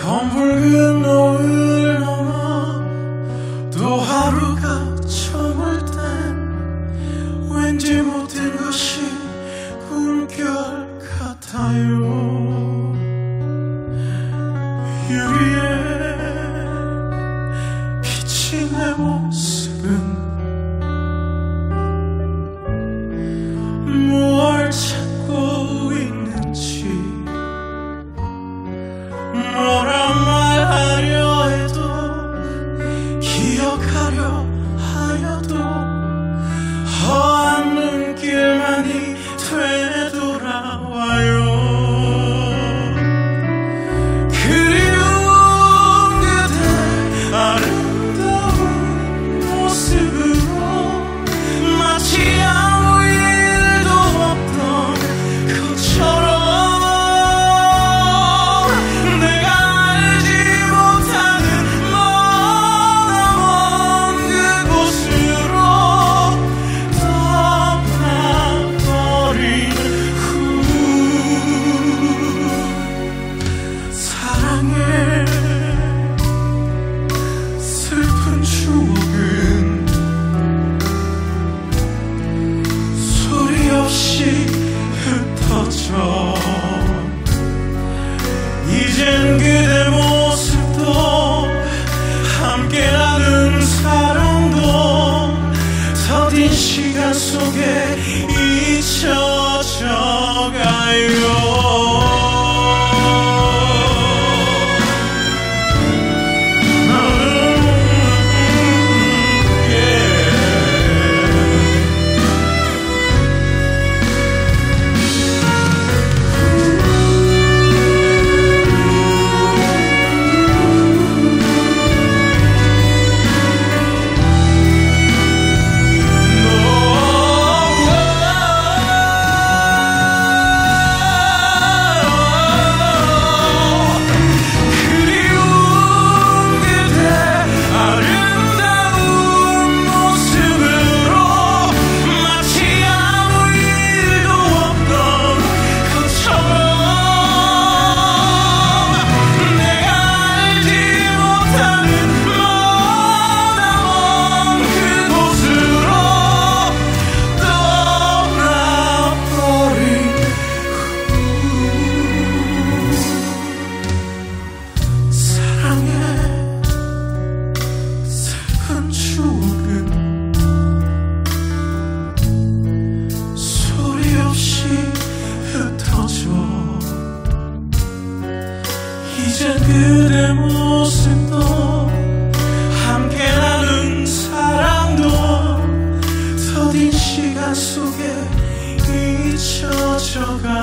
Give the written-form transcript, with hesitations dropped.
검붉은 노을 넘어 또 하루가 저물 땐 왠지 모든 것이 꿈결 같아요. 유리에 비친 내 모습은 뭘 찾고 있는지 뭐라 말하려 해도 기억하려 하여도 허한 눈길만이 되돌아와요. 그리운 그대 아름다운 모습으로 마치 아무 일도 없던 것처럼 내가 알지 못하는 머나먼 그곳으로 떠나버린 후 사랑의 슬픈 추억은 소리 없이 흩어져 이젠 그대 모습도 함께 나눈 사랑도 더딘 시간 속에 잊혀져 가요. 이제 그대 모습도 함께 나눈 사랑도 더딘 시간 속에 잊혀져 가